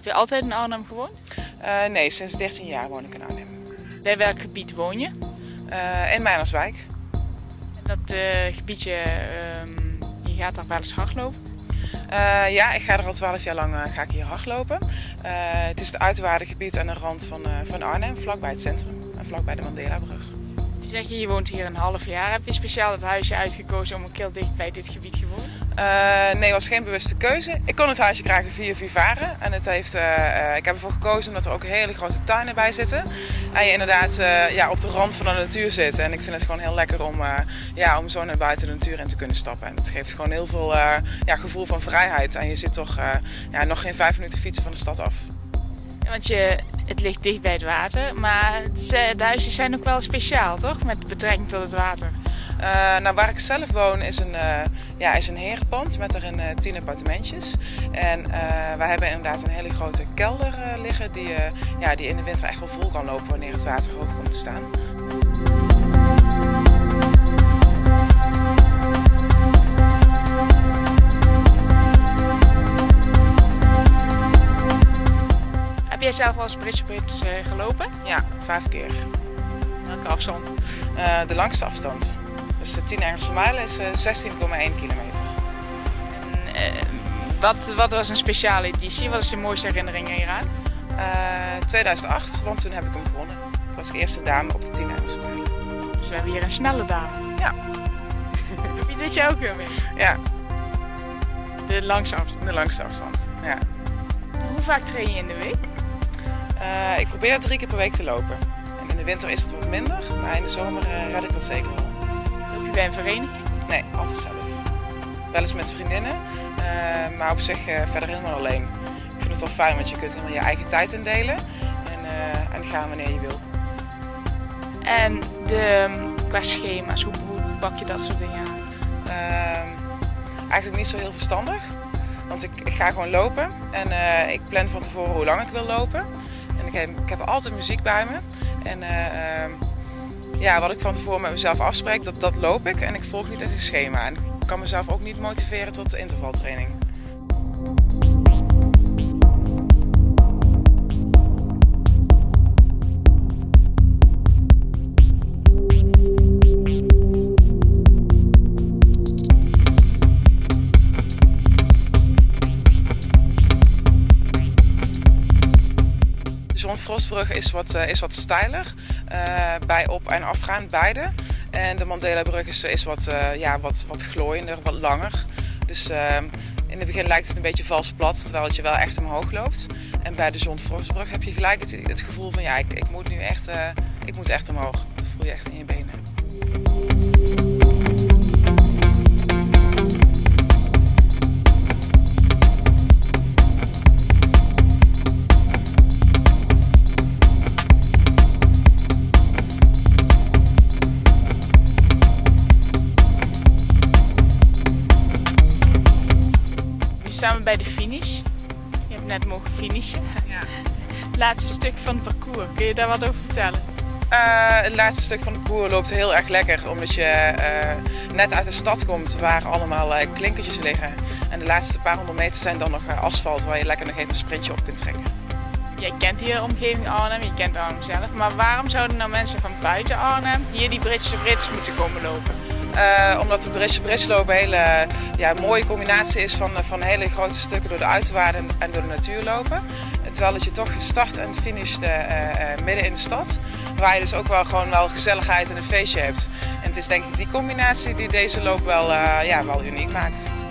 je altijd in Arnhem gewoond? Nee, sinds 13 jaar woon ik in Arnhem. Bij welk gebied woon je? In Meinerswijk. En dat gebiedje, je gaat daar wel eens hardlopen? Ja, ik ga er al 12 jaar lang ga ik hier hardlopen. Het is het uiterwaardengebied aan de rand van Arnhem, vlakbij het centrum en vlakbij de Mandelabrug. Nu zeg je, je woont hier een half jaar. Heb je speciaal het huisje uitgekozen om ook heel dicht bij dit gebied te wonen? Nee, het was geen bewuste keuze. Ik kon het huisje graag in 4-4 varen. En ik heb ervoor gekozen omdat er ook hele grote tuinen bij zitten. En je inderdaad op de rand van de natuur zit. En ik vind het gewoon heel lekker om zo naar buiten de natuur in te kunnen stappen. En het geeft gewoon heel veel gevoel van vrijheid. En je zit toch nog geen 5 minuten fietsen van de stad af. Ja, want het ligt dicht bij het water, maar de huisjes zijn ook wel speciaal, toch? Met betrekking tot het water. Waar ik zelf woon is een herenpand met erin 10 appartementjes. En wij hebben inderdaad een hele grote kelder liggen die in de winter echt wel vol kan lopen wanneer het water hoog komt te staan. Heb jij zelf al eens Britsje-Brits gelopen? Ja, 5 keer. Welke afstand? De langste afstand. Dus de 10 Engelse mijlen is 16,1 kilometer. Wat was een speciale editie? Wat is de mooiste herinnering hieraan? 2008, want toen heb ik hem gewonnen. Ik was de eerste dame op de 10 Engelse mijlen. Dus we hebben hier een snelle dame. Ja. Heb je dit jaar ook weer mee? Ja. De langste afstand? De langste afstand, ja. Hoe vaak train je in de week? Ik probeer 3 keer per week te lopen. En in de winter is het wat minder, maar in de zomer red ik dat zeker wel. Loop je bij een vereniging? Nee, altijd zelf. Wel eens met vriendinnen, maar op zich verder helemaal alleen. Ik vind het wel fijn, want je kunt helemaal je eigen tijd indelen en gaan wanneer je wil. En qua schema's, hoe pak je dat soort dingen aan? Eigenlijk niet zo heel verstandig, want ik ga gewoon lopen en ik plan van tevoren hoe lang ik wil lopen. En ik heb altijd muziek bij me. En wat ik van tevoren met mezelf afspreek, dat loop ik en ik volg niet echt een schema. En ik kan mezelf ook niet motiveren tot intervaltraining. De John Frostbrug is wat steiler, bij op- en afgaan beide. En de Mandelabrug is wat glooiender, wat langer. Dus in het begin lijkt het een beetje vals plat, terwijl het je wel echt omhoog loopt. En bij de John Frostbrug heb je gelijk het gevoel van ik moet nu echt omhoog. Dat voel je echt in je benen. Nu staan we bij de finish. Je hebt net mogen finishen. Ja. Het laatste stuk van het parcours, kun je daar wat over vertellen? Het laatste stuk van de parcours loopt heel erg lekker, omdat je net uit de stad komt waar allemaal klinkertjes liggen. En de laatste paar 100 meter zijn dan nog asfalt waar je lekker nog even een sprintje op kunt trekken. Jij kent hier de omgeving Arnhem, je kent Arnhem zelf, maar waarom zouden nou mensen van buiten Arnhem hier die Britsje-Brits moeten komen lopen? Omdat de Britsje-Brits lopen een hele mooie combinatie is van hele grote stukken door de uiterwaarden en door de natuur lopen. Terwijl dat je toch start en finisht midden in de stad, waar je dus ook wel gezelligheid en een feestje hebt. En het is denk ik die combinatie die deze loop wel uniek maakt.